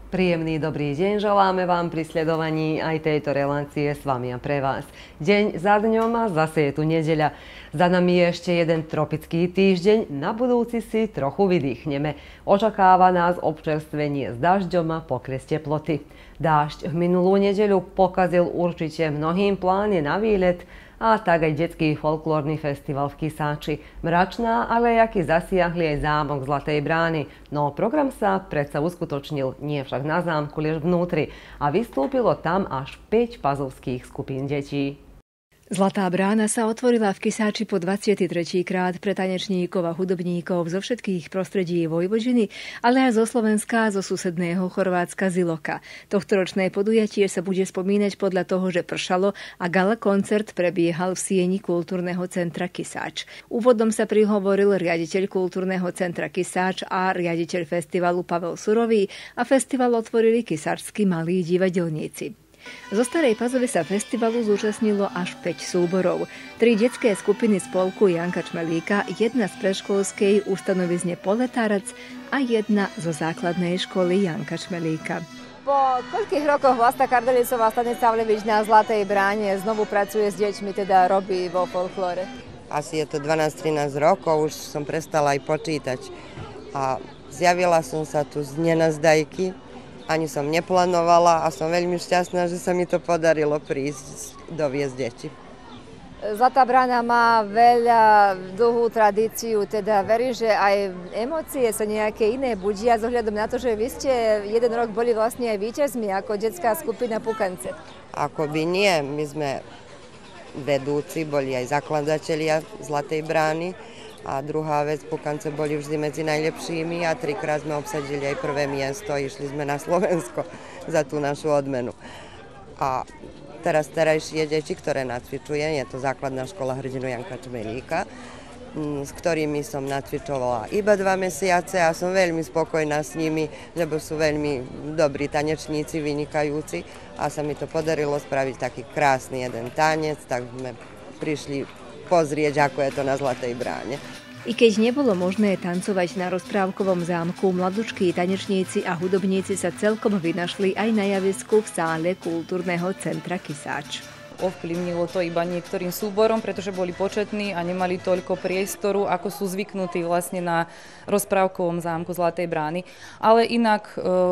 Príjemný dobrý deň želáme vám pri sledovaní aj tejto relácie s vami a pre vás. Deň za dňom a zase je tu nedeľa. Za nami je ešte jeden tropický týždeň, na budúci si trochu vydýchneme. Očakáva nás občerstvenie s dažďom a pokles teploty. Dážď v minulú nedeľu pokazil určite mnohým plány na výlet, a tak aj detský folklórny festival v Kisáči. Mračná, ale jaký zasiahli aj zámok Zlatej brány. No program sa predsa uskutočnil nie však na zámku, lež vnútri. A vystúpilo tam až 5 pazovských skupín detí. Zlatá brána sa otvorila v Kisáči po 23. krát pre tanečníkov a hudobníkov zo všetkých prostredí Vojvodiny, ale aj zo Slovenska a zo susedného Chorvátska z Iloka. Tohtoročné podujatie sa bude spomínať podľa toho, že pršalo a gala koncert prebiehal v sieni kultúrneho centra Kisáč. Úvodom sa prihovoril riaditeľ kultúrneho centra Kisáč a riaditeľ festivalu Pavel Surový a festival otvorili kisáčski malí divadelníci. Zo Starej Pazove sa festivalu zúčastnilo až 5 súborov. 3 detské skupiny spolku Janka Čmelíka, jedna z predškolskej ustanovizne Poletárac a jedna zo základnej školy Janka Čmelíka. Po koľkých rokoch Vlasta Kardelicová stanica Vlevič na Zlatej bráne znovu pracuje s deťmi, teda robí vo folklóre? Asi je to 12-13 rokov, už som prestala aj počítať. A zjavila som sa tu z nenazdajky. Ani som neplánovala a som veľmi šťastná, že sa mi to podarilo prísť doviesť deti. Zlatá brána má veľa dlhú tradíciu, teda verím, že aj emócie sa nejaké iné budia s ohľadom na to, že vy ste jeden rok boli vlastne aj víťazmi ako detská skupina Pukance. Ako by nie, my sme vedúci, boli aj zakladatelia Zlatej brány. A druhá vec, Pukance boli vždy medzi najlepšími a 3-krát sme obsadili aj prvé miesto a išli sme na Slovensko za tú našu odmenu. A terajšie deti, ktoré nacvičujem, je to základná škola hrdinu Janka Čmelíka, s ktorými som nacvičovala iba 2 mesiace a som veľmi spokojná s nimi, lebo sú veľmi dobrí tanečníci, vynikajúci a sa mi to podarilo spraviť taký krásny jeden tanec, tak sme prišli pozrieť, ako je to na Zlatej bráne. I keď nebolo možné tancovať na rozprávkovom zámku, mladučkí tanečníci a hudobníci sa celkom vynašli aj na javisku v sále kultúrneho centra Kisáč. Ovplyvnilo to iba niektorým súborom, pretože boli početní a nemali toľko priestoru, ako sú zvyknutí vlastne na rozprávkovom zámku Zlatej brány. Ale inak,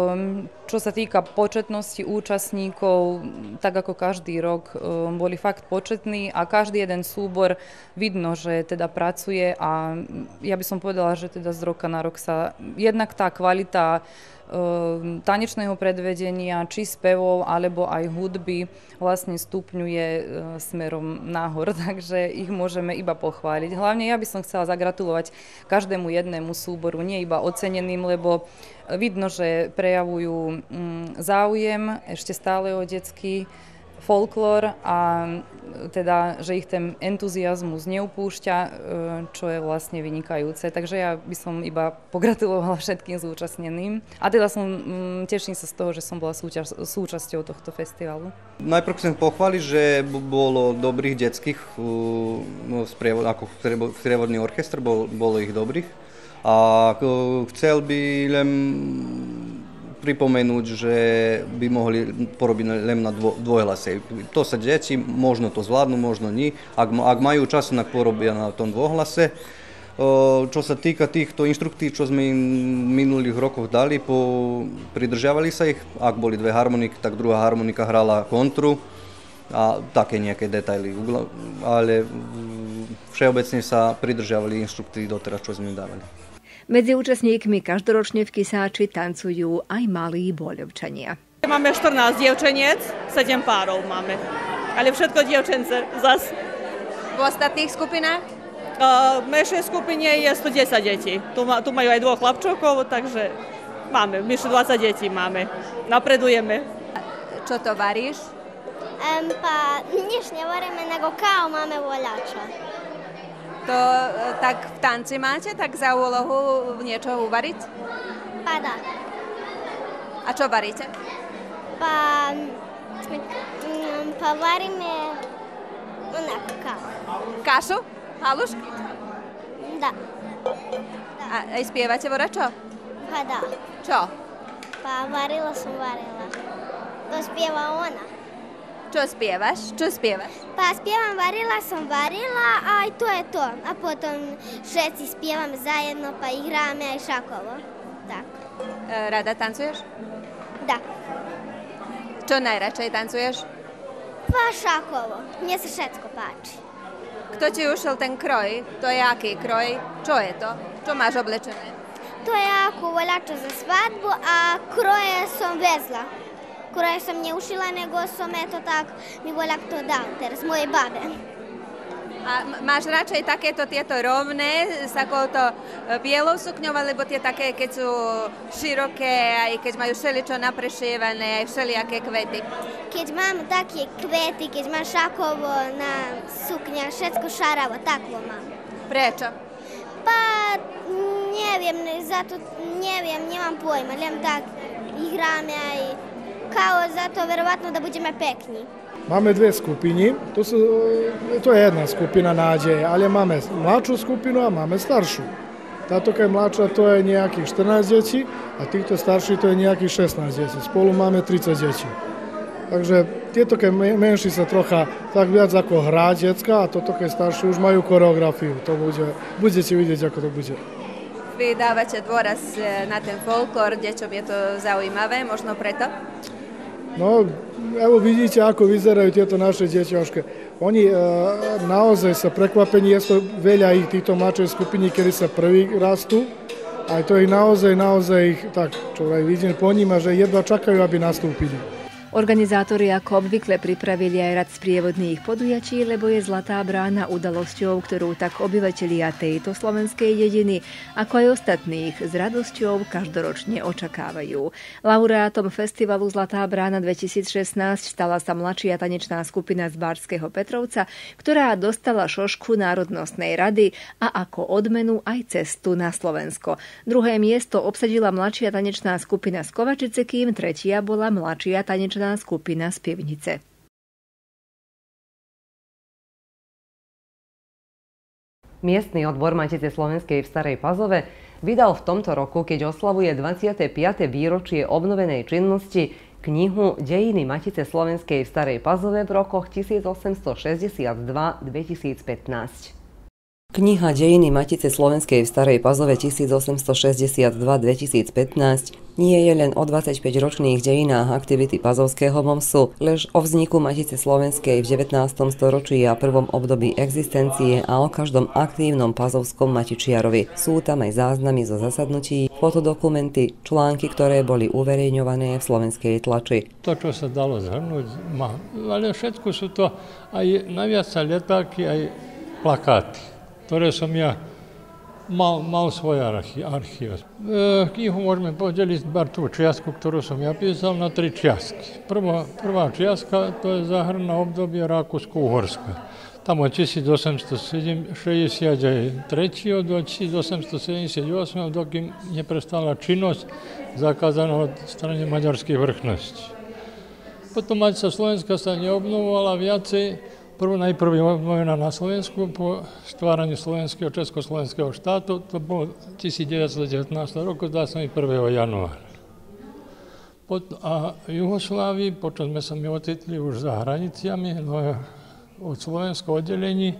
čo sa týka početnosti účastníkov, tak ako každý rok boli fakt početní a každý jeden súbor vidno, že teda pracuje a ja by som povedala, že teda z roka na rok sa jednak tá kvalita tanečného predvedenia, či spevov, alebo aj hudby vlastne stupňuje smerom nahor, takže ich môžeme iba pochváliť. Hlavne ja by som chcela zagratulovať každému jednému súboru, nie iba oceneným, lebo vidno, že prejavujú záujem ešte stále o detský folklór a teda, že ich ten entuziazmus neupúšťa, čo je vlastne vynikajúce. Takže ja by som iba pogratulovala všetkým zúčastneným. A teda teším sa z toho, že som bola súčasťou tohto festivalu. Najprv chcem pochváliť, že bolo dobrých detských, ako sprievodný orchestr, bolo ich dobrých. A chcel by len pripomenúť, že by mohli porobiť len na dvojhlase. To sa deti, možno to zvládnu, možno nie. Ak majú čas, tak porobia na tom dvohlase. Čo sa týka týchto inštruktív, čo sme im v minulých rokoch dali, pridržiavali sa ich. Ak boli 2 harmoniky, tak druhá harmonika hrala kontru a také nejaké detaily. Ale všeobecne sa pridržiavali inštruktív doteraz, čo sme im dávali. Medzi účastníkmi každoročne v Kisáči tancujú aj malí Boľovčania. Máme 14 dievčeniec, 7 párov máme, ale všetko dievčence zas. V ostatných skupinách? V menšej skupine je 110 detí. Tu majú aj 2 chlapčokov, takže máme, vyše 20 detí máme. Napredujeme. Čo to varíš? Nič nevaríme, nego kao máme voľačo. To tak v tanci máte tak za úlohu niečo uvariť? Dá. A čo varíte? Varíme kašu? Halušky? Dá. A aj spievate voračo? Dá. Čo? Pa varila som varila. To spieva ona. Čo spievaš? Pa spjevam varila sam varila, a i to je to. A potom všetci spjevamo zajedno pa igrame aj šakovo. Tak. Rada tancuješ? Da. Čo najradšej tancuješ? Pa šakovo. Mne sa všetko páči. Kto ti ušil ten kroj? To je aký kroj? Čo je to? Čo máš oblečené? To je ako voľačo za svadbu a kroje som vezla. Kroje som neušila, nego som eto tak mi voľak to dal teraz mojej babe. A máš radšej takéto tieto rovné s takouto bielou sukňou, alebo tie také, keď sú široké, aj keď majú všeličo naprešievané, aj všelijaké kvety? Keď mám také kvety, keď mám šakovo na sukňa, všetko šaravo, takvo mám. Prečo? Pa, neviem, nemám pojma, len tak igráme aj kao zato verovatno da budeme pekni. Máme dve skupiny, to je jedna skupina nádeje, ale máme mladšiu skupinu a máme staršiu. Táto keď mladšia, to je nejakých 14 detí a týchto starších to je nejakých 16 detí. Spolu máme 30 detí. Takže tieto keď menší sa trocha tak viac ako hrá decka a toto keď starší už majú koreografiu. To budete vidieť, ako to bude. Vy dávate dôraz na ten folklór, deťom je to zaujímavé, možno preto? No, evo vidíte, ako vyzerajú tieto naše deťoške. Oni naozaj sa prekvapení, je to veľa ich týchto mladšej skupiny, kedy sa prvý rastú. A to ich naozaj ich, tak čo aj vidím po nima, že jedva čakajú, aby nastúpili. Organizátori ako obvykle pripravili aj rad sprievodných podujatí, lebo je Zlatá brána udalosťou, ktorú tak obyvatelia tejto slovenskej dediny, ako aj ostatných, s radosťou každoročne očakávajú. Laureátom festivalu Zlatá brána 2016 stala sa mladšia tanečná skupina z Bárskeho Petrovca, ktorá dostala šošku Národnostnej rady a ako odmenu aj cestu na Slovensko. Druhé miesto obsadila mladšia tanečná skupina z Kovačice, kým tretia bola mladšia tanečná skupina z Pivnice. Miestny odbor Matice slovenskej v Starej Pazove vydal v tomto roku, keď oslavuje 25. výročie obnovenej činnosti, knihu Dejiny Matice slovenskej v Starej Pazove v rokoch 1862-2015. Kniha Dejiny Matice slovenskej v Starej Pazove 1862-2015 nie je len o 25-ročných dejinách aktivity pazovského MOMSu, lež o vzniku Matice slovenskej v 19. storočí a prvom období existencie a o každom aktívnom pazovskom matičiarovi. Sú tam aj záznamy zo zasadnutí, fotodokumenty, články, ktoré boli uverejňované v slovenskej tlači. To, čo sa dalo zhrnúť, ale všetko sú to aj najviac letáky, aj plakáty, ktoré som ja mal svoj archív. Knihu môžeme podeliť bar tú čiastku, ktorú som ja písal, na 3 čiastky. Prvá čiastka to je zahrná obdobie Rakúsko-Uhorska. Tam od 1863 do 1878, dokým neprestala činnosť zakázaná od strany maďarskej vrchnosti. Potom Matica Slovenska sa neobnovovala viacej. Najprv je obnovená na Slovensku po stváraní slovenského československého štátu. To bolo 1919 roku, zdá sa mi 1. januára. A v Juhoslávii, počas sme sa mi ocitli už za hraniciami od slovenského oddelení,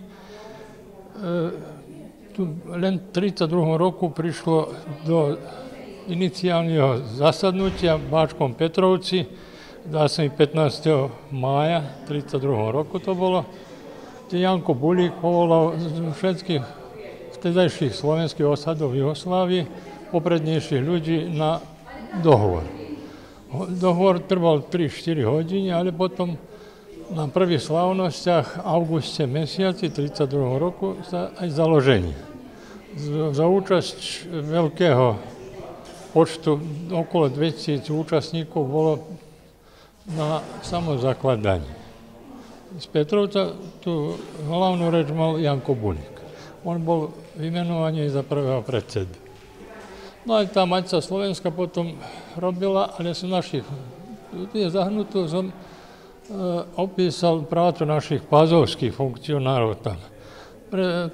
tu len v 32. roku prišlo do iniciálneho zasadnutia v Báčkom Petrovci, dá sa mi 15. mája 32. roku to bolo, kde Janko Bulík povolal všetkých vtedajších slovenských osadov v Juhoslávii poprednejších ľudí na dohovor. Dohovor trval 3-4 hodiny, ale potom na prvých slávnostiach v auguste mesiaci 32. roku sa aj založenie. Za účasť veľkého počtu, okolo 2000 účastníkov bolo na samozakladaní. Z Petrovca tú hlavnú reč mal Janko Bulík. On bol vymenovaný za prvého predsedu. No aj tá Matica Slovenska potom robila, ale sú našich, tu je zahrnutú, som opísal prácu našich pazovských funkcionárov tam. Pre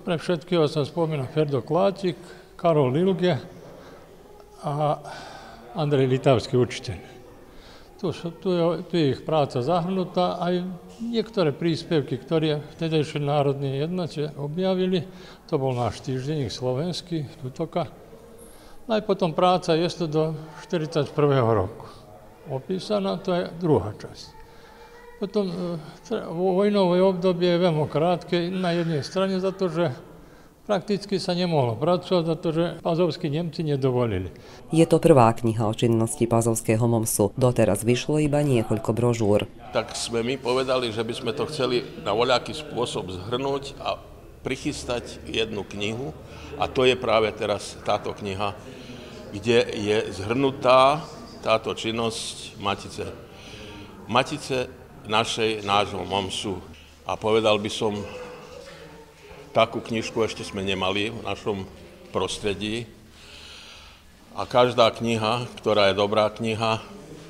všetkého sa spomína Ferdo Kláčik, Karol Lilge a Andrej Litavský učiteľ. Tu je ich práca zahrnutá, aj niektoré príspevky, ktoré vtedejšie národné jednote objavili, to bol náš týždenník slovenský, tutoka. No aj potom práca je to do 41. roku opísaná, to je druhá časť. Potom vojnové obdobie je veľmi krátke na jednej strane za to, že prakticky sa nemohlo pracovať, za to, že pazovskí Nemci nedovolili. Je to prvá kniha o činnosti pazovského MOMSu. Doteraz vyšlo iba niekoľko brožúr. Tak sme my povedali, že by sme to chceli na voľaký spôsob zhrnúť a prichystať jednu knihu. A to je práve teraz táto kniha, kde je zhrnutá táto činnosť Matice nášho MOMSu. A povedal by som, takú knižku ešte sme nemali v našom prostredí. A každá kniha, ktorá je dobrá kniha,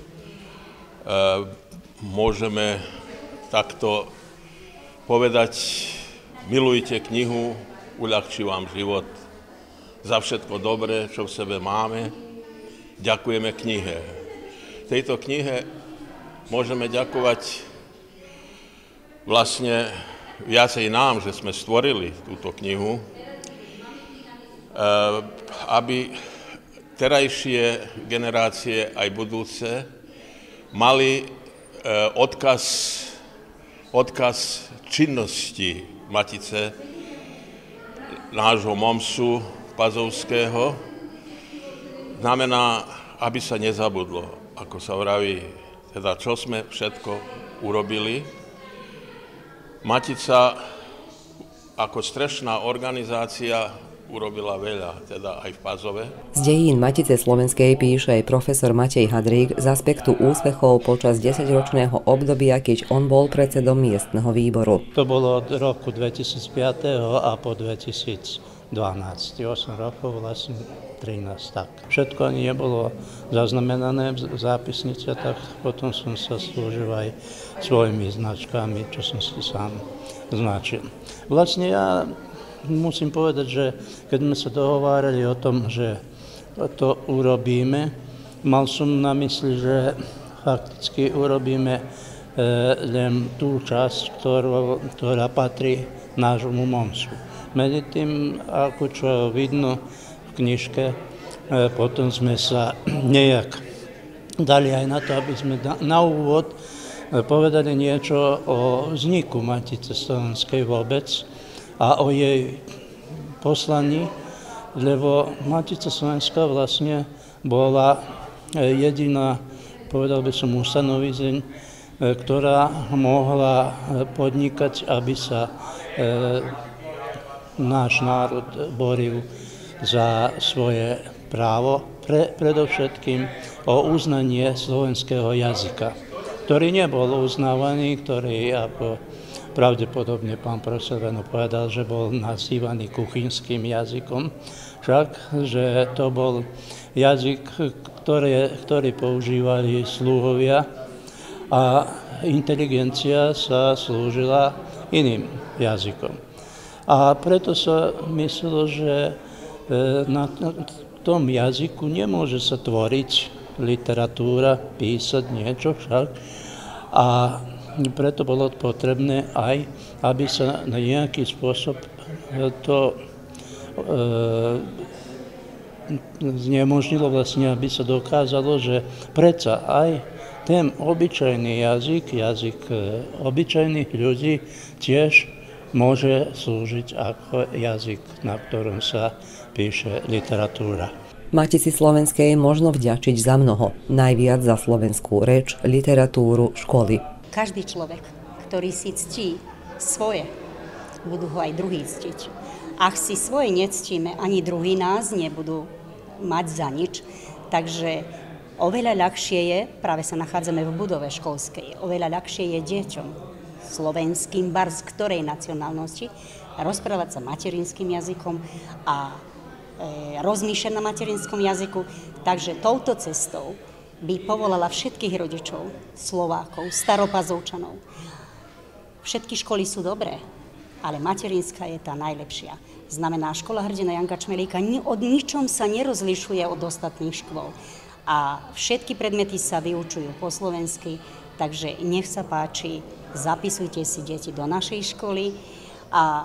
môžeme takto povedať, milujte knihu, uľahčí vám život. Za všetko dobré, čo v sebe máme, ďakujeme knihe. V tejto knihe môžeme ďakovať vlastne viacej nám, že sme stvorili túto knihu, aby terajšie generácie aj budúce mali odkaz činnosti Matice nášho MOMSu pazovského. Znamená, aby sa nezabudlo, ako sa vraví, teda čo sme všetko urobili. Matica ako strešná organizácia urobila veľa, teda aj v Pazove. Z dejín Matice slovenskej píše aj profesor Matej Hadrík z aspektu úspechov počas 10-ročného obdobia, keď on bol predsedom miestneho výboru. To bolo od roku 2005 a po 2012. 8 rokov, vlastne 13 tak. Všetko ani nebolo zaznamenané v zápisnici, tak potom som sa slúžil aj svojimi značkami, čo som si sám značil. Vlastne ja musím povedať, že keď sme sa dohovárali o tom, že to urobíme, mal som na mysli, že fakticky urobíme len tú časť, ktorá patrí nášmu MOMSu. Medzi tým, ako čo vidno v knižke, potom sme sa nejak dali aj na to, aby sme na úvod povedali niečo o vzniku Matice slovenskej vôbec a o jej poslaní, lebo Matica slovenská vlastne bola jediná, povedal by som, ustanovizeň, ktorá mohla podnikať, aby sa náš národ boril za svoje právo, predovšetkým o uznanie slovenského jazyka, ktorý nebol uznávaný, ktorý, ako pravdepodobne pán profesor Veno povedal, že bol nazývaný kuchynským jazykom, však, že to bol jazyk, ktorý používali sluhovia a inteligencia sa slúžila iným jazykom. A preto sa myslelo, že na tom jazyku nemôže sa tvoriť literatúra, písať niečo však. A preto bolo potrebné aj, aby sa na nejaký spôsob to znemožnilo vlastne, aby sa dokázalo, že predsa aj ten obyčajný jazyk obyčajných ľudí tiež môže slúžiť ako jazyk, na ktorom sa píše literatúra. Matici slovenskej možno vďačiť za mnoho, najviac za slovenskú reč, literatúru, školy. Každý človek, ktorý si ctí svoje, budú ho aj druhý ctiť. Ak si svoje nectíme, ani druhý nás nebudú mať za nič. Takže oveľa ľahšie je, práve sa nachádzame v budove školskej, oveľa ľahšie je deťom slovenským, z ktorej nacionálnosti, rozprávať sa materinským jazykom a rozmýšľať na materinskom jazyku. Takže touto cestou by povolala všetkých rodičov, Slovákov, staropazovčanov. Všetky školy sú dobré, ale materinská je tá najlepšia. Znamená, škola hrdina Janka Čmelíka od ničom sa nerozlišuje od ostatných škôl. a všetky predmety sa vyučujú po slovensky, takže nech sa páči, zapisujte si deti do našej školy a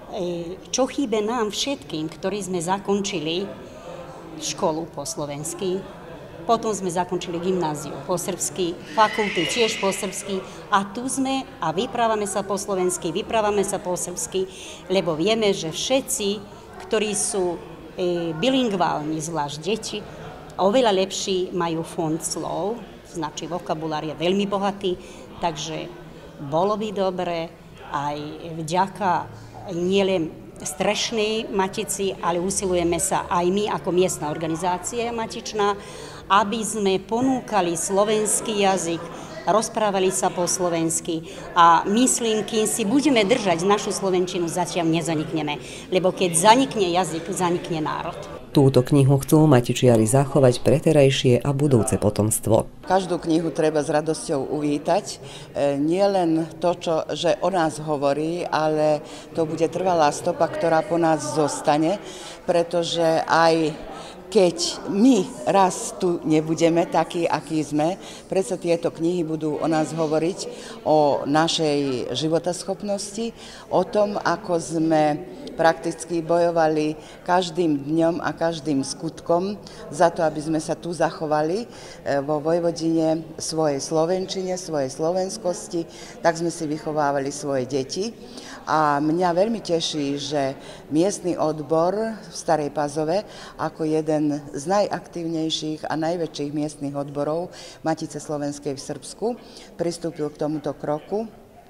čo chýba nám všetkým, ktorí sme zakončili školu po slovensky, potom sme zakončili gymnáziu po srbsky, fakulty tiež po srbsky a tu sme a vyprávame sa po slovensky, vyprávame sa po srbsky, lebo vieme, že všetci, ktorí sú bilingválni, zvlášť deti, oveľa lepší majú fond slov, znači vokabulár je veľmi bohatý, takže bolo by dobre aj vďaka nielen strešnej matici, ale usilujeme sa aj my ako miestna organizácia matičná, aby sme ponúkali slovenský jazyk, rozprávali sa po slovensky a myslím, kým si budeme držať našu slovenčinu, zatiaľ nezanikneme, lebo keď zanikne jazyk, zanikne národ. Túto knihu chcú matičiari zachovať pre terajšie a budúce potomstvo. Každú knihu treba s radosťou uvítať. Nie len to, že o nás hovorí, ale to bude trvalá stopa, ktorá po nás zostane, pretože aj keď my raz tu nebudeme takí, akí sme, predsa tieto knihy budú o nás hovoriť, o našej životaschopnosti, o tom, ako sme prakticky bojovali každým dňom a každým skutkom za to, aby sme sa tu zachovali vo Vojvodine svojej slovenčine, svojej slovenskosti, tak sme si vychovávali svoje deti. A mňa veľmi teší, že miestny odbor v Starej Pazove ako jeden z najaktívnejších a najväčších miestnych odborov Matice slovenskej v Srbsku pristúpil k tomuto kroku,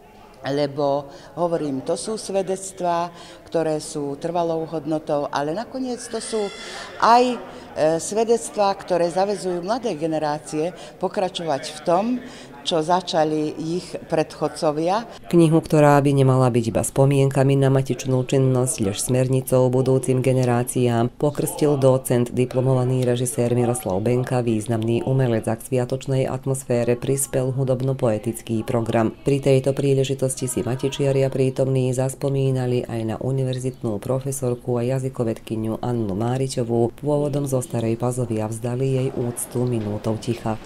lebo hovorím, to sú svedectvá, ktoré sú trvalou hodnotou, ale nakoniec to sú aj svedectvá, ktoré zaväzujú mladé generácie pokračovať v tom, čo začali ich predchodcovia. Knihu, ktorá by nemala byť iba spomienkami na matičnú činnosť, lež smernicou budúcim generáciám, pokrstil docent, diplomovaný režisér Miroslav Benka, významný umelec, a k sviatočnej atmosfére prispel hudobno-poetický program. Pri tejto príležitosti si matičiaria prítomní zaspomínali aj na univerzitnú profesorku a jazykovedkyňu Annu Máričovú, pôvodom zo Starej Pazovy, a vzdali jej úctu minútou ticha.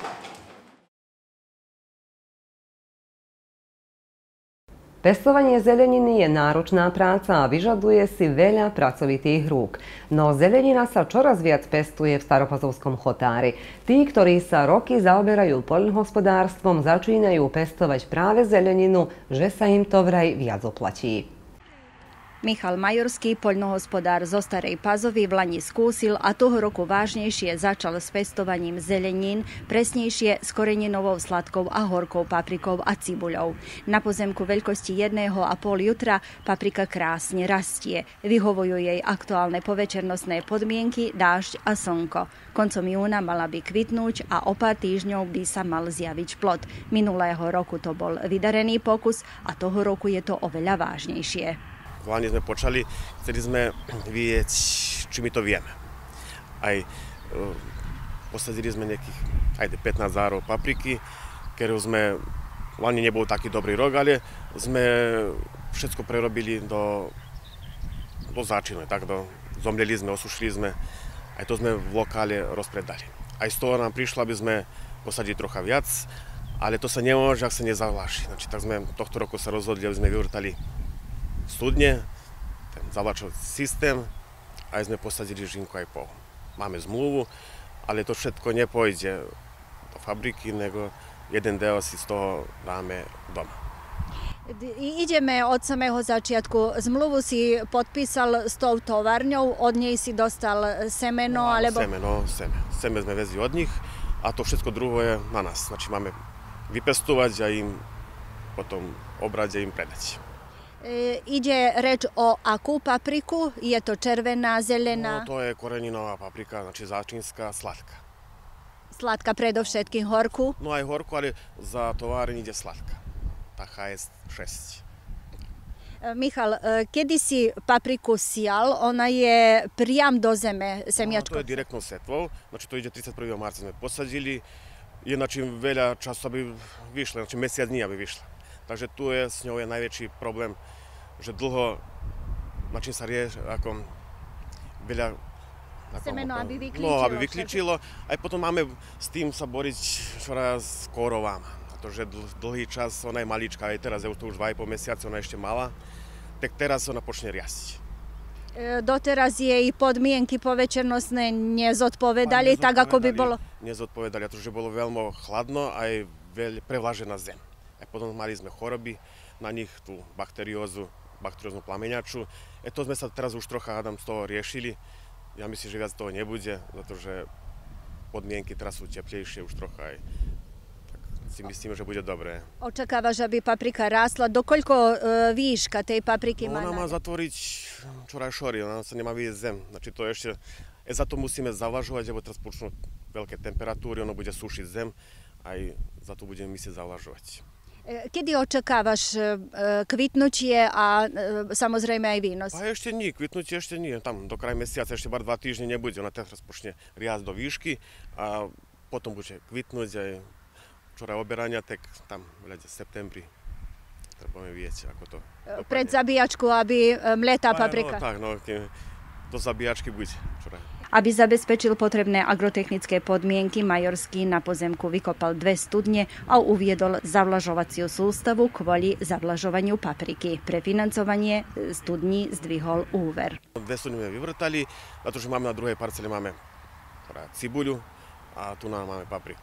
Pestovanie zeleniny je náročná práca a vyžaduje si veľa pracovitých rúk. No zelenina sa čoraz viac pestuje v Staropazovskom Chotári. Tí, ktorí sa roky zaoberajú poľnohospodárstvom, začínajú pestovať práve zeleninu, že sa im to vraj viac oplatí. Michal Majorský, poľnohospodár zo Starej Pazovy, v lani skúsil a toho roku vážnejšie začal s pestovaním zelenín, presnejšie s koreninovou sladkou a horkou paprikou a cibuľou. Na pozemku veľkosti 1,5 jutra paprika krásne rastie. Vyhovujú jej aktuálne povečernostné podmienky, dážď a slnko. Koncom júna mala by kvitnúť a o pár týždňov by sa mal zjaviť plod. Minulého roku to bol vydarený pokus a toho roku je to oveľa vážnejšie. V lani sme počali, chceli sme vidieť, či my to vieme. Aj posadili sme nejakých 15 zárov papriky, ktorú sme, v lani nebol taký dobrý rok, ale sme všetko prerobili do záčinu. Zomleli sme, osušili sme, aj to sme v lokále rozpredali. Aj z toho nám prišlo, aby sme posadili trocha viac, ale to sa nemôže, ak sa nezavláši. Tak sme tohto roku sa rozhodli, aby sme vyvrtali studne, ten zavlačovací systém, aj sme posadili žinku aj pol. Máme zmluvu, ale to všetko nepôjde do fabriky, nego jeden del si z toho dáme doma. Ideme od samého začiatku. Zmluvu si podpísal s tou továrňou, od nej si dostal semeno, alebo... Seme sme vezli od nich a to všetko druhé je na nás. Znači máme vypestovať a im potom obrať a im predať. Ide reč o akú papriku? Je to červená, zelená? No, to je koreninová paprika, znači záčinská, sladká. Sladká predovšetkým, horku? No aj horku, ale za továreň ide sladká. Tá HS6. Michal, kedy si papriku sial, ona je priam do zeme, semiačko? No, to je direktnou setvou, znači to ide 31. marca sme posadili, je znači veľa času, aby vyšla, znači mesiac dní, aby vyšla. Takže tu je s ňou je najväčší problém, že dlho, na čím sa rieši, ako veľa Semeno, aby vyklíčilo. No, aby vyklíčilo. Aj potom máme s tým sa boriť čoraz s kôrovám. Pretože dlhý čas, ona je malička, aj teraz je to už 2,5 mesiaca, ona je ešte malá, tak teraz ona počne riasť. Doteraz jej podmienky povečernostné nezodpovedali, tak ako by bolo? Nezodpovedali, pretože bolo veľmi chladno a aj prevlažená zem. A potom mali sme choroby na nich, tú bakterióznu plameňaču. To sme sa teraz už trocha z toho riešili. Ja myslím, že viac toho nebude, pretože podmienky teraz sú teplejšie už trocha aj. Si myslíme, že bude dobré. Očakávaš, aby paprika rástla? Dokoľko výška tej papriky má? Ona má zatvoriť čoraj šory, ona sa nemá vidieť zem. Znači to ešte, za to musíme zavlažovať, lebo teraz počnú veľké temperatúry, ono bude sušiť zem, aj za to budeme musieť zavlažovať. Kedy očakávaš kvitnutie a samozrejme aj výnos? A ešte nie, kvitnutie ešte nie. Tam do kraja mesiaca ešte bar 2 týždne nebude. Ona teraz počne riasť do výšky a potom bude kvitnúť aj čoraj oberania, tak tam v septembri budeme vidieť, ako to dopadne. Pred zabíjačku, aby mletá paprika. No tak, do zabíjačky bude čoraj. Aby zabezpečil potrebné agrotechnické podmienky, Majorský na pozemku vykopal 2 studne a uviedol zavlažovaciu sústavu kvôli zavlažovaniu papriky. Pre financovanie studní zdvihol úver. 2 studne sme vyvrtali, pretože máme na druhej parcele máme cibuľu a tu máme papriku.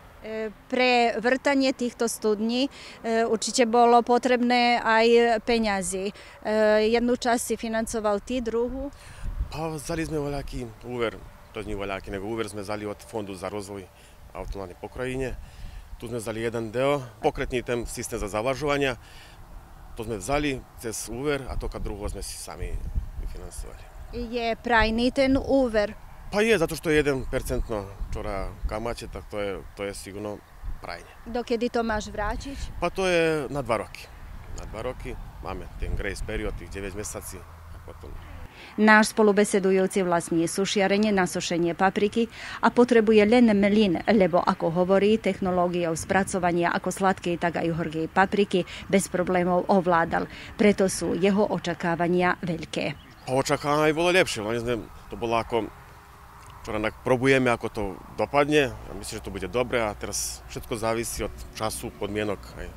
Pre vrtanie týchto studní určite bolo potrebné aj peňazí. Jednu časť si financoval ty, druhú? Vzali sme voľaký úver, to nie voľaký, nego úver sme vzali od Fondu za rozvoj autonomnej pokrajine. Tu sme vzali jeden deo, pokretný ten systém za zavlažovania. To sme vzali cez úver a to druhého sme si sami vyfinancovali. Je prajný ten úver? Pa je, zato što je 1% čora kamaće, tak to je sigurno prajne. Dokedy to máš vrátiť? Pa to je na 2 roky. Na 2 roky máme ten grace period, tých 9 mesiací a potom. Náš spolubesedujúci vlastní sušiarenie na sušenie papriky a potrebuje len mlyn, lebo ako hovorí, technológiou spracovania ako sladkej, tak aj horkej papriky bez problémov ovládal. Preto sú jeho očakávania veľké. Očakávania bolo lepšie, to bolo ako probujeme, ako to dopadne. Ja myslím, že to bude dobre a teraz všetko závisí od času, podmienok.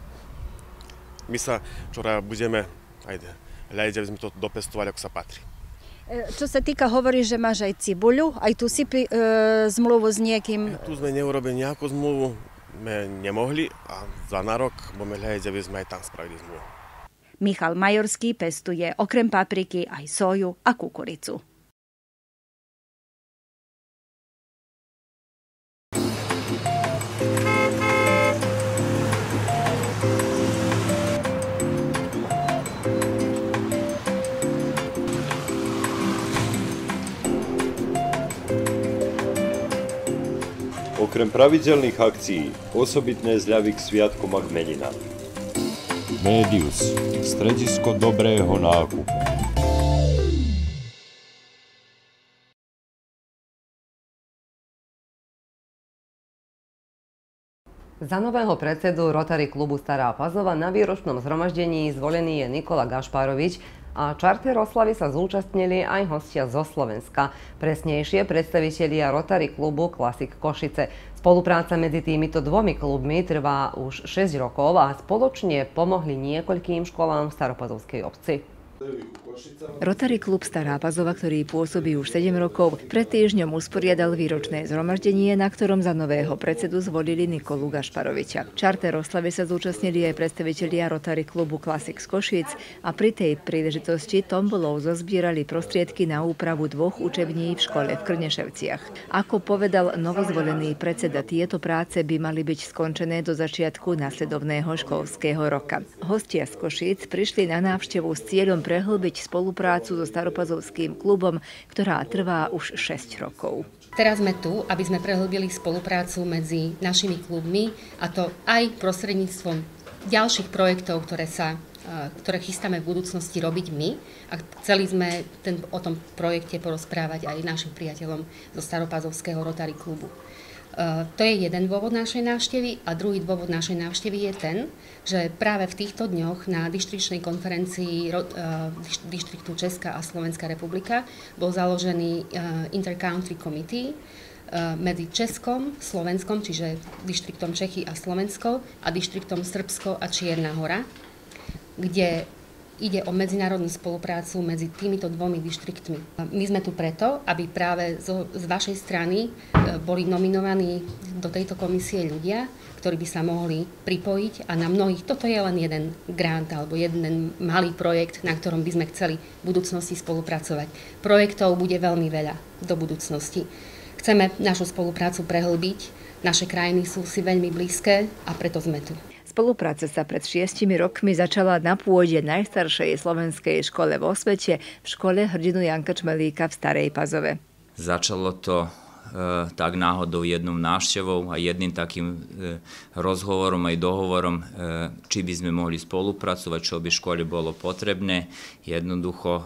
My sa budeme hľadiť, aby sme to dopestovali, ako sa patrí. Čo sa týka, hovoríš, že máš aj cibuľu, aj tu si zmluvu s niekým? Tu sme neurobili nejakú zmluvu, sme nemohli a za na rok budeme hľadiť, aby sme aj tam spravili zmluvu. Michal Majorský pestuje okrem papriky aj soju a kukuricu. Okrem pravidelných akcií, osobitné zľavy k sviatkom a k meninám. Médius, stredisko dobrého nákupu. Za nového predsedu Rotary klubu Stará Pazova na výročnom zhromaždení zvolený je Nikola Gašparovič a čarter oslavy sa zúčastnili aj hostia zo Slovenska. Presnejšie predstavitelia Rotary klubu Klasik Košice. Spolupráca medzi týmito dvomi klubmi trvá už 6 rokov a spoločne pomohli niekoľkým školám v Staropazovskej obci. Rotary klub Stará Pazova, ktorý pôsobí už 7 rokov, pred týždňom usporiadal výročné zhromaždenie, na ktorom za nového predsedu zvolili Nikolu Gašparoviča. Čarter oslavy sa zúčastnili aj predstavitelia Rotary klubu Klasik z Košíc a pri tej príležitosti tombolou zozbierali prostriedky na úpravu 2 učební v škole v Krneševciach. Ako povedal novozvolený predseda, tieto práce by mali byť skončené do začiatku nasledovného školského roka. Hostia z Košíc prišli na návštevu s cieľom prehlbiť spoluprácu so Staropazovským klubom, ktorá trvá už 6 rokov. Teraz sme tu, aby sme prehlbili spoluprácu medzi našimi klubmi, a to aj prostredníctvom ďalších projektov, ktoré chystáme v budúcnosti robiť my a chceli sme o tom projekte porozprávať aj našim priateľom zo Staropazovského Rotary klubu. To je jeden dôvod našej návštevy a druhý dôvod našej návštevy je ten, že práve v týchto dňoch na dištrikčnej konferencii dištriktu Česká a Slovenská republika bol založený Intercountry Committee medzi Českom, Slovenskom, čiže dištriktom Čechy a Slovensko a dištriktom Srbsko a Čierna Hora, kde ide o medzinárodnú spoluprácu medzi týmito dvomi dištriktmi. My sme tu preto, aby práve z vašej strany boli nominovaní do tejto komisie ľudia, ktorí by sa mohli pripojiť a na mnohých, toto je len jeden grant alebo jeden malý projekt, na ktorom by sme chceli v budúcnosti spolupracovať. Projektov bude veľmi veľa do budúcnosti. Chceme našu spoluprácu prehlbiť, naše krajiny sú si veľmi blízke a preto sme tu. Spolupráca sa pred 6 rokmi začala na pôde najstaršej slovenskej škole vo svete, v škole hrdinu Janka Čmelíka v Starej Pazove. Začalo to tak náhodou jednou návštevou a jedným takým rozhovorom aj dohovorom, či by sme mohli spolupracovať, čo by škole bolo potrebné. Jednoducho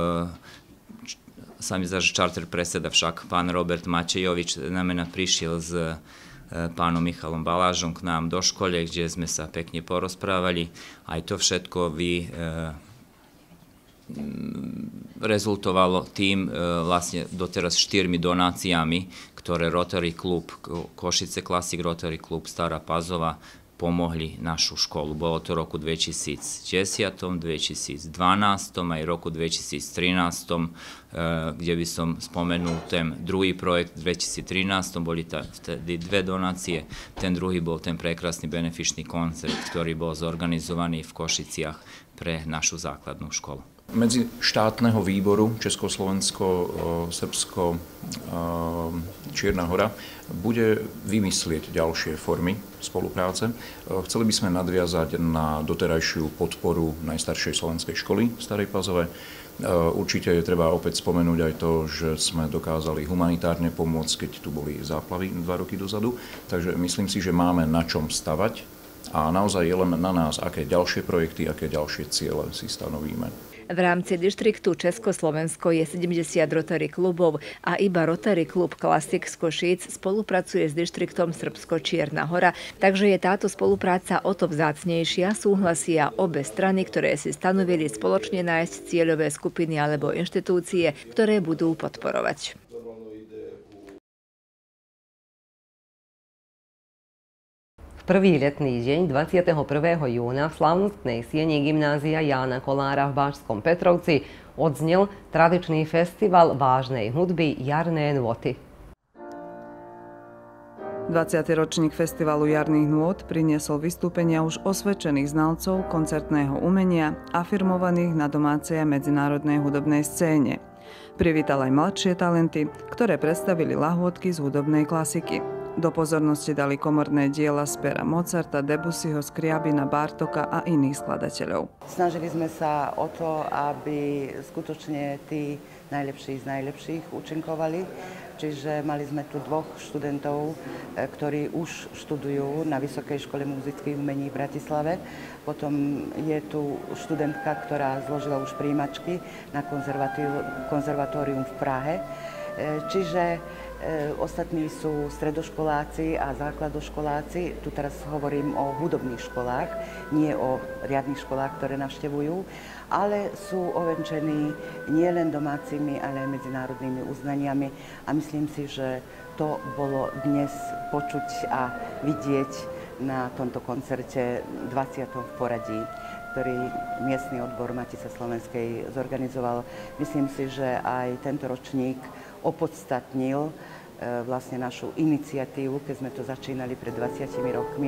sa mi zdá, že charter predseda však pán Robert Matejovič znamená prišiel s pánom Michalom Balážom k nám do škole, kde sme sa pekne porozprávali. Aj to všetko rezultovalo tým vlastne doteraz 4 donáciami, ktoré Rotary Klub Košice Classic, Rotary Klub Stará Pazova pomohli našu školu. Bolo to roku 2010, 2012 aj roku 2013, kde by som spomenul ten druhý projekt v 2013, boli vtedy 2 donácie, ten druhý bol ten prekrásny benefičný koncert, ktorý bol zorganizovaný v Košiciach pre našu základnú školu. Medzi štátneho výboru Československo, Srbsko, Čierna Hora bude vymyslieť ďalšie formy spolupráce. Chceli by sme nadviazať na doterajšiu podporu najstaršej slovenskej školy v Starej Pazove. Určite je treba opäť spomenúť aj to, že sme dokázali humanitárne pomôcť, keď tu boli záplavy 2 roky dozadu. Takže myslím si, že máme na čom stavať a naozaj je len na nás, aké ďalšie projekty, aké ďalšie ciele si stanovíme. V rámci dištriktu Československo je 70 Rotary klubov a iba Rotary klub Classic z Košíc spolupracuje s dištriktom Srbsko-Čierna Hora, takže je táto spolupráca o to vzácnejšia, súhlasia obe strany, ktoré si stanovili spoločne nájsť cieľové skupiny alebo inštitúcie, ktoré budú podporovať. Prvý letný deň 21. júna v slávnostnej sieni gymnázia Jána Kolára v Bačskom Petrovci odznel tradičný festival vážnej hudby Jarné nôty. 20. ročník festivalu Jarných nôt priniesol vystúpenia už osvedčených znalcov koncertného umenia afirmovaných na domácej a medzinárodnej hudobnej scéne. Privítal aj mladšie talenty, ktoré predstavili lahôdky z hudobnej klasiky. Do pozornosti dali komorné diela z pera Mozarta, Debussyho, Skriabina, Bartoka a iných skladateľov. Snažili sme sa o to, aby skutočne tí najlepší z najlepších účinkovali. Čiže mali sme tu 2 študentov, ktorí už študujú na Vysokej škole muzických umení v Bratislave. Potom je tu študentka, ktorá zložila už prijímačky na konzervatórium v Prahe. Čiže ostatní sú stredoškoláci a základoškoláci. Tu teraz hovorím o hudobných školách, nie o riadnych školách, ktoré navštevujú, ale sú ovenčení nielen domácimi, ale aj medzinárodnými uznaniami. A myslím si, že to bolo dnes počuť a vidieť na tomto koncerte 20. v poradí, ktorý miestny odbor Matice slovenskej zorganizoval. Myslím si, že aj tento ročník opodstatnil vlastne našu iniciatívu, keď sme to začínali pred 20 rokmi.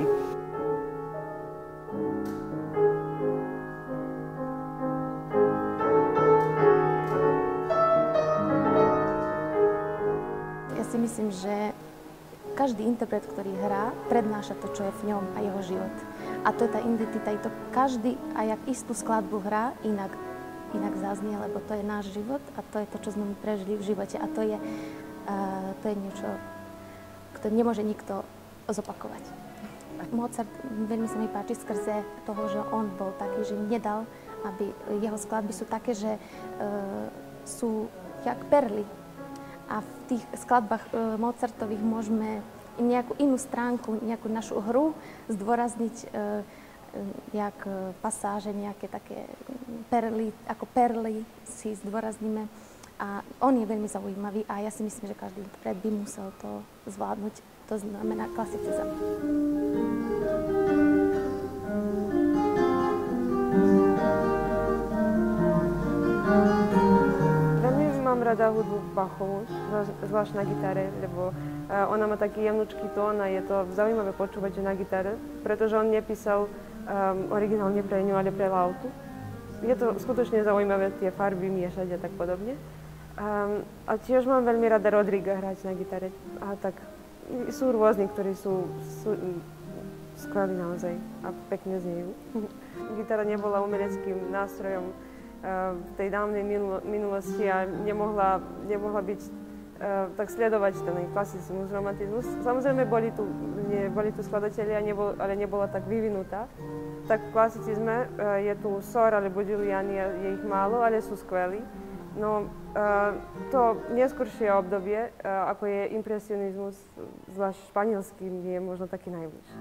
Ja si myslím, že každý interpret, ktorý hrá, prednáša to, čo je v ňom a jeho život. A to je tá identita, to každý, aj ak istú skladbu hrá, inak zaznie, lebo to je náš život a to je to, čo sme my prežili v živote. A to je niečo, ktoré nemôže nikto zopakovať. Mozart veľmi sa mi páči skrze toho, že on bol taký, že nedal, aby jeho skladby sú také, že sú jak perly. A v tých skladbách Mozartových môžeme nejakú inú stránku, nejakú našu hru zdôrazniť, jak pasáže, nejaké také perly, ako perly si zdôrazníme. A on je veľmi zaujímavý a ja si myslím, že každý interpret by musel to zvládnuť. To znamená klasicizm. Veľmi mám rada hudbu Bachovú, zvlášť na gitare, lebo ona má taký jemnučký tón a je to zaujímavé počúvať na gitare, pretože on nepísal originálne pre ňu, ale pre lautu. Je to skutočne zaujímavé tie farby miešať a tak podobne. A tiež mám veľmi rada Rodriga hrať na gitare. A tak sú rôzni, ktorí sú skvelí naozaj a pekne znejú. Gitara nebola umeleckým nástrojom v tej dávnej minulosti a nemohla byť tak sledovať ten klasicizmus, romantizmus. Samozrejme boli tu skladatelia, ale nebola tak vyvinutá. Tak v klasicizme je tu Sor alebo Giuliani, je ich málo, ale sú skvelí. No to neskôršie obdobie, ako je impresionizmus, zvlášť španielský, je možno taký najbližší.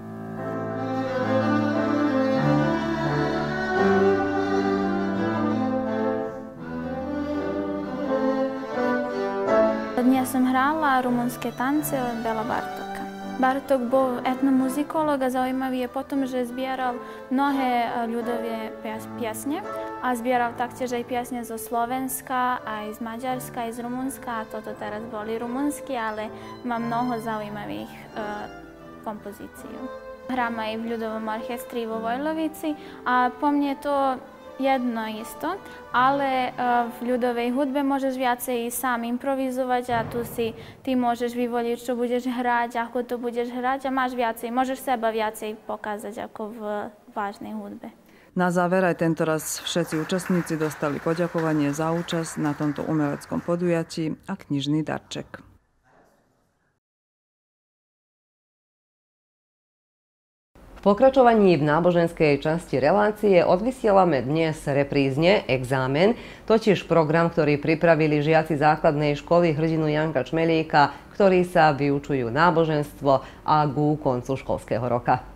Dnes som hrála rumunské tance od Bela Bartóka. Bartók bol etnomuzikolog a zaujímavý je potom, že zbieral mnohé ľudové piesne a zbieral taktiež aj piesne zo Slovenska, aj z Maďarska, aj z Rumunska. A toto teraz boli rumunsky, ale má mnoho zaujímavých kompozícií. Hrám aj v ľudovom orchestri vo Vojlovici a po mne to jedno isto, ale v ľudovej hudbe môžeš viacej sám improvizovať a tu si ty môžeš vyvoliť, čo budeš hrať, ako to budeš hrať a máš viacej, môžeš seba viacej pokazať ako v vážnej hudbe. Na záver aj tentoraz všetci účastníci dostali poďakovanie za účasť na tomto umeleckom podujatí a knižný darček. V pokračovaní v náboženskej časti relácie odvysielame dnes reprízne Exámen, totiž program, ktorý pripravili žiaci základnej školy Hrdinu Janka Čmelíka, ktorí sa vyučujú náboženstvo a ku koncu školského roka.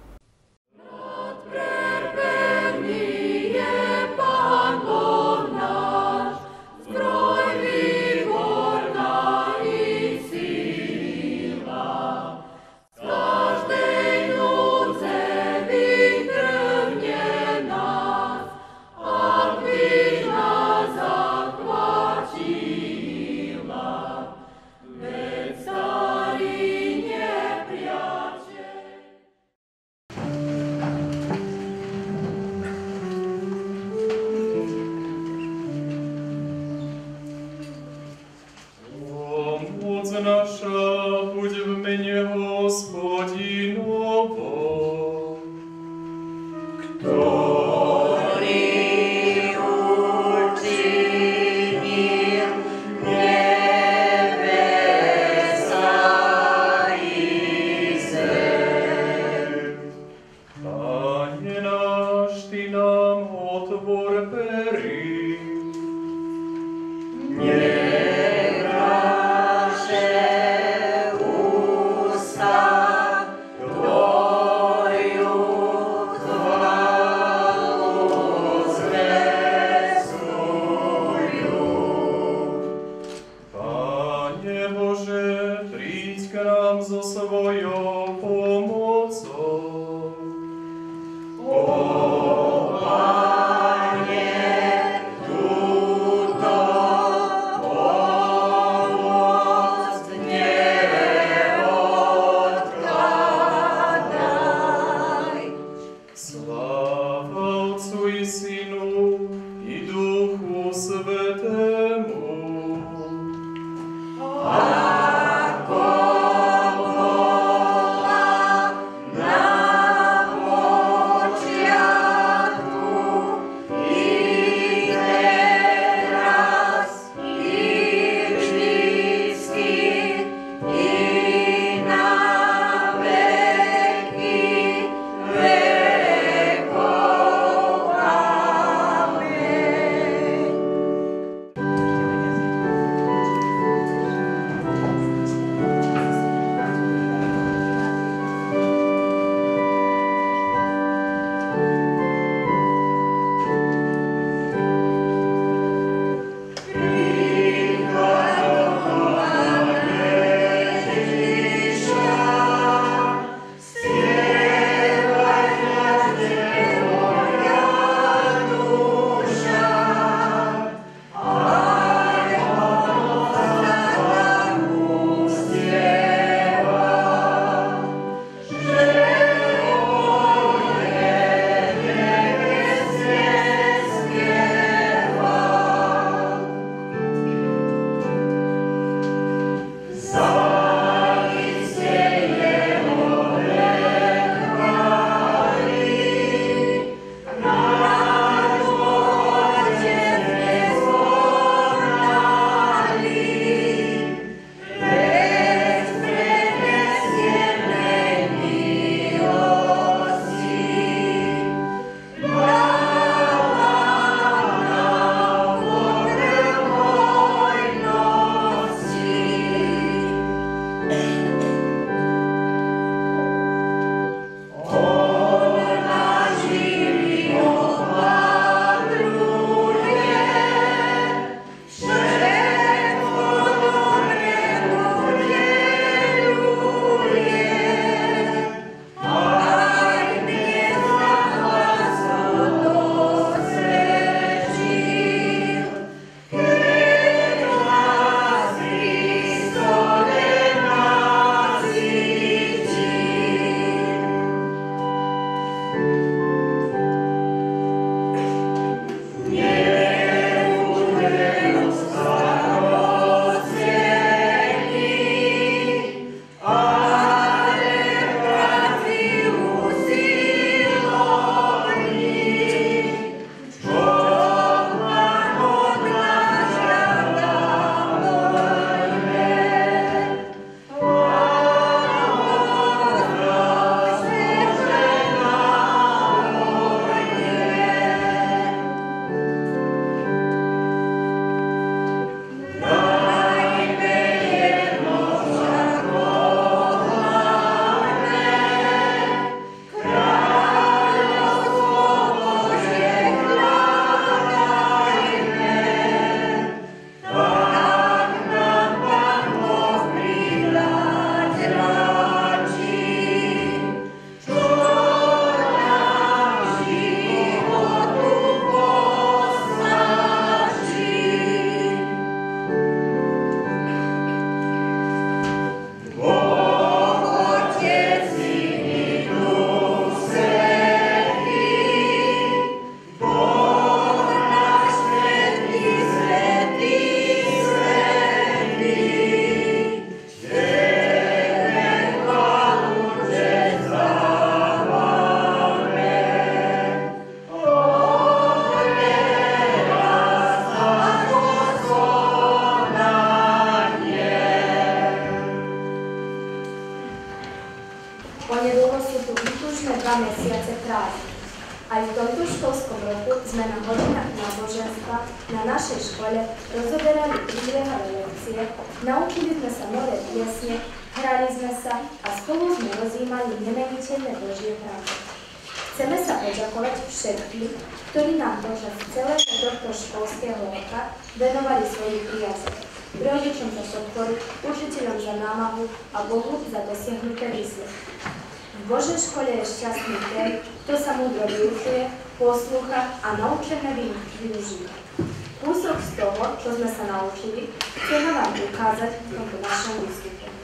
Onedlho sú tu výtužné 2 mesiace prázdnin. Aj v tomto školskom roku sme na hodinách náboženstva na našej škole rozoberali príbehové lekcie, naučili sme sa nové piesne, hrali sme sa a spolu sme rozjímali nemeniteľné Božie pravdy. Chceme sa poďakovať všetkým, ktorí nám počas celého tohto školského roka venovali svoju priazeň. Rodičom za podporu, učiteľom za námahu a Bohu za dosiahnuté výsledky. V Božej škole je šťastný ten, kto sa múdro vyučuje, poslúcha a naučené využíva. Kúsok z toho, čo sme sa naučili, chceme vám ukázať v tomto našom vystúpení.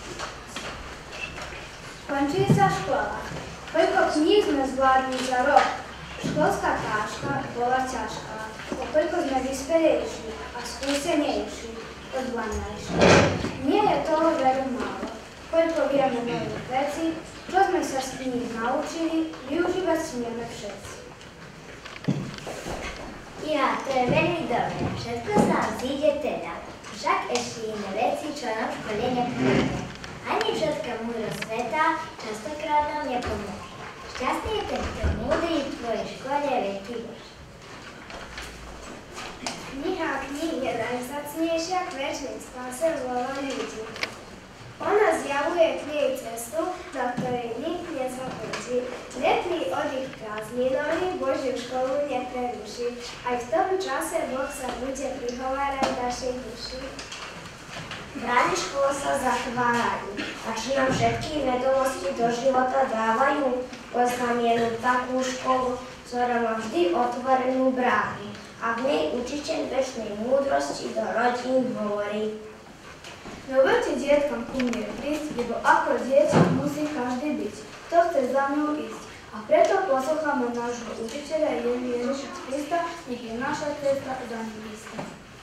Končí sa škola. Koľko kníh sme zvládli za rok? Školská táška bola ťažká. O koľko sme vyspelejší a skúsenejší, odváňajší. Nie je toho veru málo. Koľko vieme nových vecí, čo sme sa z kníh naučili, využívať smieme všetci. Ja, to je veľmi dobré. Všetko sa nám zíde teda. Však ešte iné veci, čo nám v škole nepomôže. Ani všetká múdrosť sveta častokrát nám nepomôže. Šťastný je ten, kto je múdry v tvojej škole veky Bože. Kniha kníh je najvzácnejšia k večnej spáse vola ľudí. Ona zjavuje k nej cestu, na ktorej nik nezachodí. Letný oddych prázdninový Božiu školu nepreruší. Aj v tom čase Boh sa bude prihovárať našej duši. Brány školy sa zatvárajú, a či nám všetky vedomosti do života dávajú. Poznám jednu takú školu, ktorá má vždy otvorenú brány a v nej učiteľ večnej múdrosti do rodín hovorí. Dovolte dietkam ku mne prísť, lebo ako dieťa musí každý byť. Kto chce za mnou ísť? A preto poslucháme nášho učiteľa Ježiša Krista, nech je naša cesta za ním istá.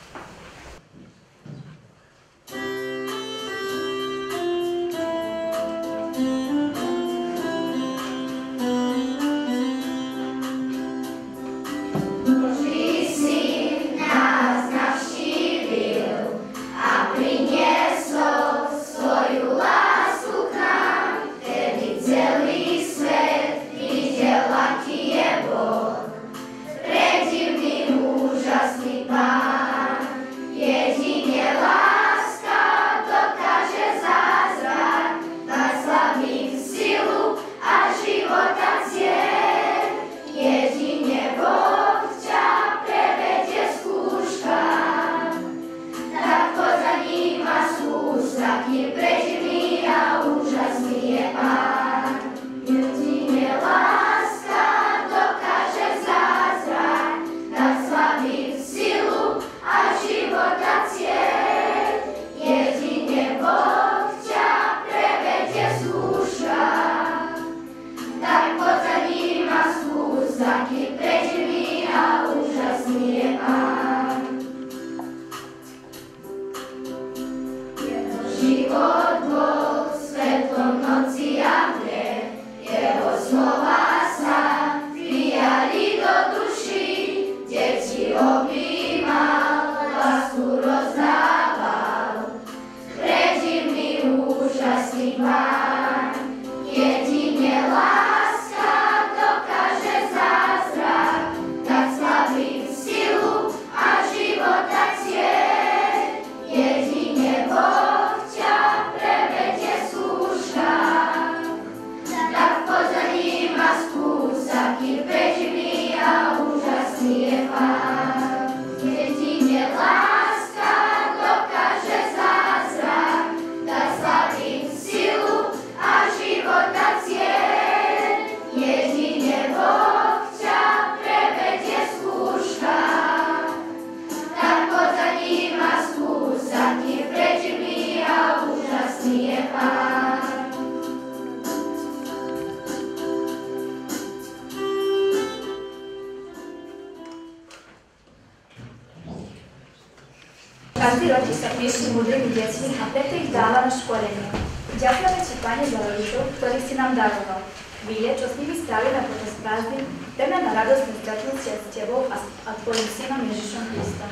Každý rodič sa píši múdrymi deťmi a preto ich dáva na školenie. Ďakujeme ti, Pane, za rodičov, ktorých si nám daroval. Vie, čo s nimi strávime počas prázdnin, téme na radostné stretnutie s tebou a tvojim synom Ježišom Kristom.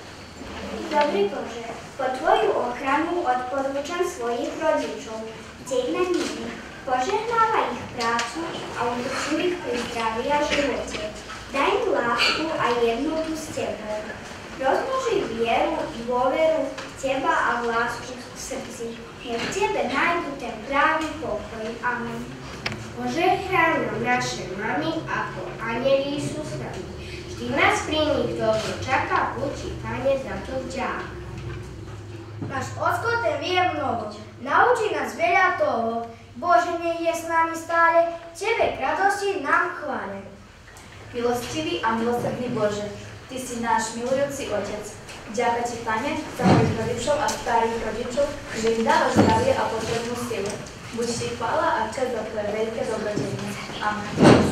Dobrý Bože, po tvoju ochranu odporúčam svojich rodičov. Dej na nich. požehnáva ich prácu a udržuje ich pri zdraví a živote. Daj im lásku a jednotu s tebou. Rozmnoži vieru, dôveru v teba a lásku v srdci. Nech v tebe nájdu ten právny pokoj. Amen. Požehnaj nám naše mamy ako anjeli sú s nami. Vždy nás pri nich dobro čaká, buď ti, Pane, za to vďaka. Náš Ocko ten vie mnoho, naučí nás veľa toho. Bože, nech je s nami stále, Tebe k radosti nám chvále. Milostivý a milosrdný Bože, Ty si náš milujúci Otec. Ďakujem Ti, Pane, za mojich rodičov a starých rodičov, že im dávaš zdravie a potrebnú silu. Buď Ti chvála a čas za Tvoje veľké dobrodelenie. Amen.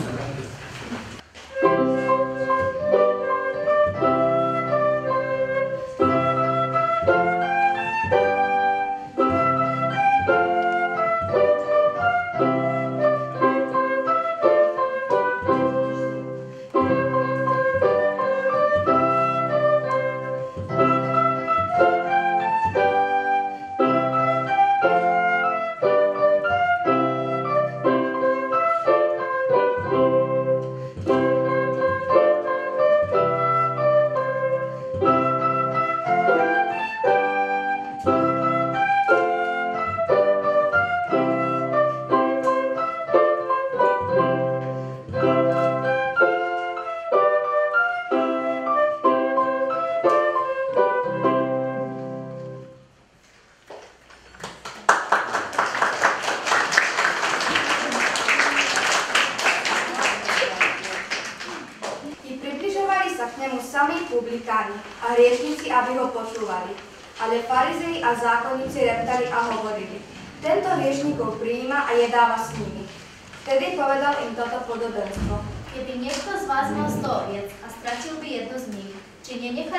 publikáni a hriešnici, aby ho počúvali. Ale farizei a zákonníci reptali a hovorili: tento hriešnikov prijíma a jedáva s nimi. Vtedy povedal im toto podobenstvo. Keby niekto z vás mal 100 oviec a stratil by jednu z nich, či nenechá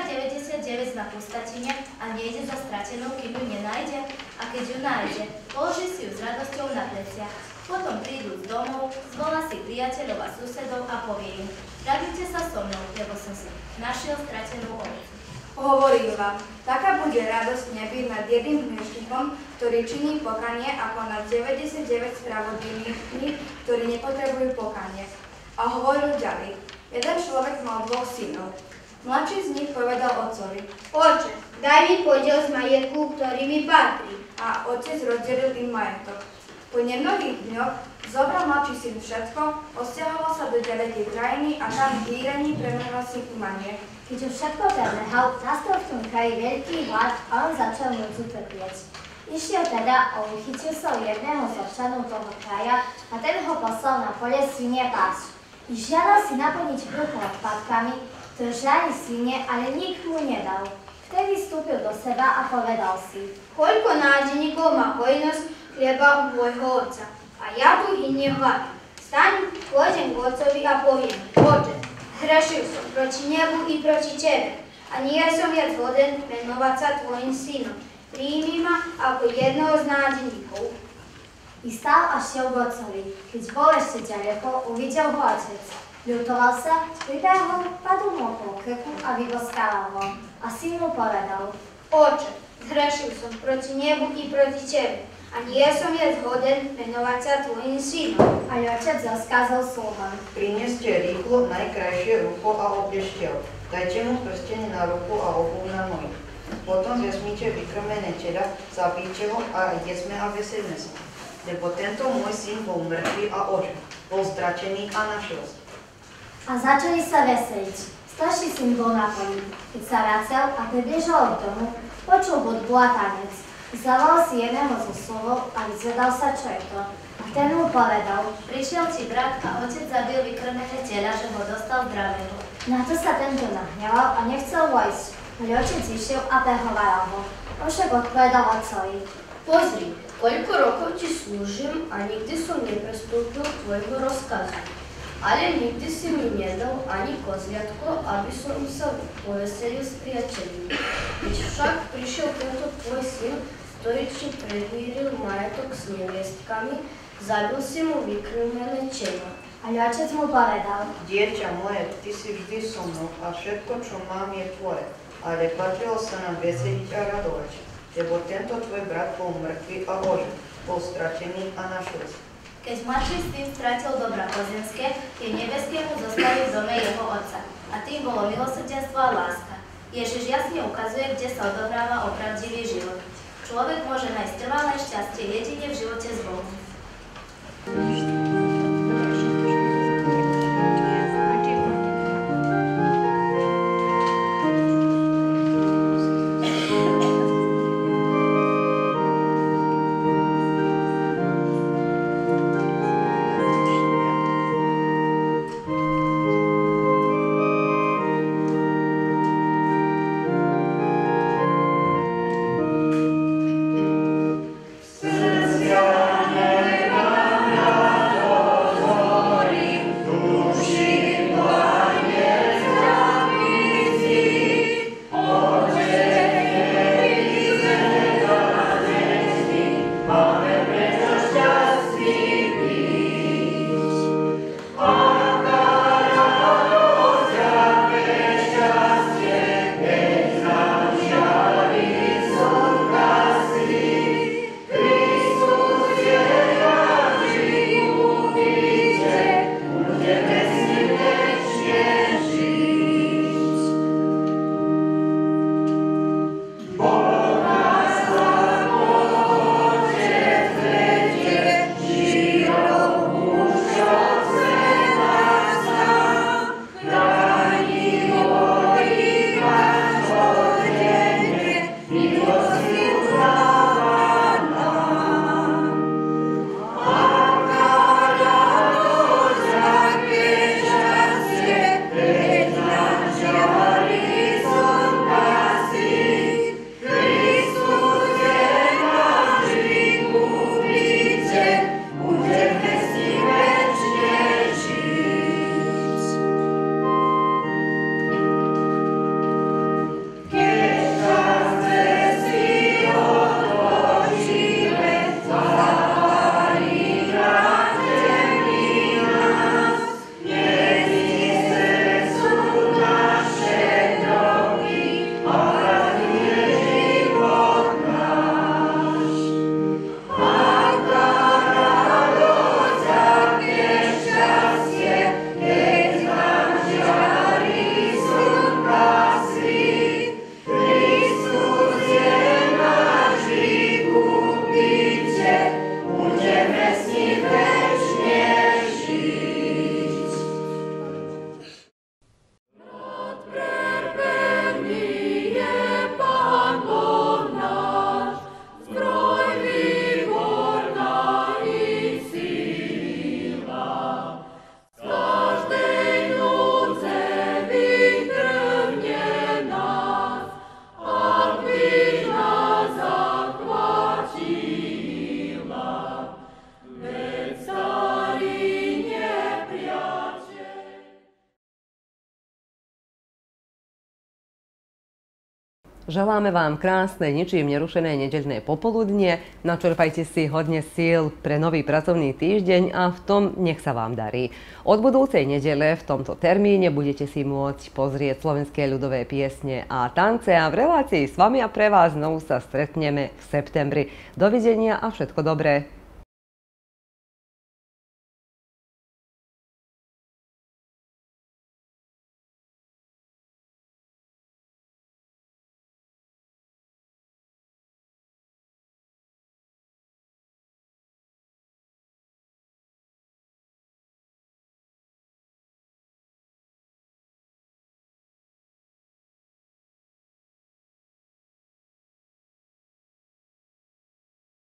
99 na pustatine a nejde za stratenou, kým ju nenájde? A keď ju nájde, položí si ju s radosťou na pleciach. Potom prídu z domov, zvolá si priateľov a susedov a povie im: radujte sa so mnou, lebo som si našiel stratenú ovcu. Hovorím vám, taká bude radosť nebi nad jedným hriešnikom, ktorý činí pokanie, ako nad 99 spravodlivých, ktorí nepotrebujú pokanie. A hovoril ďalej: jeden človek mal 2 synov. Mladší z nich povedal otcovi: Oče, daj mi podiel z majetku, ktorý mi patrí. A otec rozdelil im majetok. Po nemnogých dňoch zobral mladší syn všetko, odsťahoval sa do ďalekej krajiny a tam v týraní premenil si imanie. Keď už všetko prenehal, nastal v tom kraji veľký hlad a on začal núdzu trpieť. Išiel teda a uchytil sa jedného z občanov toho kraja a ten ho poslal na pole svinie pásť. I žiadal si naplniť brucho odpadkami, ktoré žrali svine, ale nik mu nedal. Vtedy vstúpil do seba a povedal si: koľko nádeníkov má hojnosť chleba u môjho otca, a ja tu hynie hlad. Staň, pôjdem k otcovi a poviem: Oče, zhrešil som proti nebu i proti tebe, a nie som viac hoden menovať sa tvojim synom. Príjmi ma ako jedného z nádeníkov. I stal a šiel k otcovi. Keď bol ešte ďaleko, uvidel ho otec. Ľutoval sa, pribehol, padol mu okolo krku a vyboskával ho. A syn mu povedal: Oče, zhrešil som proti nebu i proti tebe, a nie som viac hoden menovať sa tvojim synom. A otec rozkázal sluhom: Prineste rýchlo najkrajšie rucho a oblečte ho. Dajte mu prstenie na ruku a obuv na nohy. Potom vezmite vykrmené tela, zabíjte ho a jedzme a veselme sa. Lebo tento môj syn bol mŕtvý a ožil, bol ztratený a našiel sa. A začali sa veseliť. Starší syn bol na koni. Keď sa vracel a približal k domu, počul hudbu a tanec. Zavolal si jedného zo sluhov a vyzvedal sa, čo je to. A ten mu povedal: prišiel ti brat a otec zabil vykrmené tela, že ho dostal zdravého. Na to sa tento nahneval a nechcel vojsť. Ale otec išiel a prehováral ho. On však odpovedal otcovi: pozri, koľko rokov ti slúžim a nikdy som neprestúpil tvojho rozkazu. Ale nikdy si mi nedal ani kozliatko, aby som sa poveselil s priateľmi. Keď však prišiel tento tvoj syn, ktorý ti prevíril majetok s neviestkami, zabil si mu vykrmené telo. Ale otec mu povedal: dieťa moje, ty si vždy so mnou a všetko, čo mám, je tvoje. Ale patrilo sa nám veseliť a radovať, lebo tento tvoj brat bol mŕtvý a ožil, bol stratený a našiel sa. Keď mladší syn stratil dobra pozemské, tie nebeské mu zostali v dome jeho otca. A tým bolo milosrdenstvo a láska. Ježiš jasne ukazuje, kde sa odohráva opravdivý život. Človek môže nájsť trvalé šťastie jedine v živote s Bohom. Želáme vám krásne, ničím nerušené nedeľné popoludnie. Načerpajte si hodne síl pre nový pracovný týždeň a v tom nech sa vám darí. Od budúcej nedele v tomto termíne budete si môcť pozrieť slovenské ľudové piesne a tance a v relácii s vami a pre vás znovu sa stretneme v septembri. Dovidenia a všetko dobré.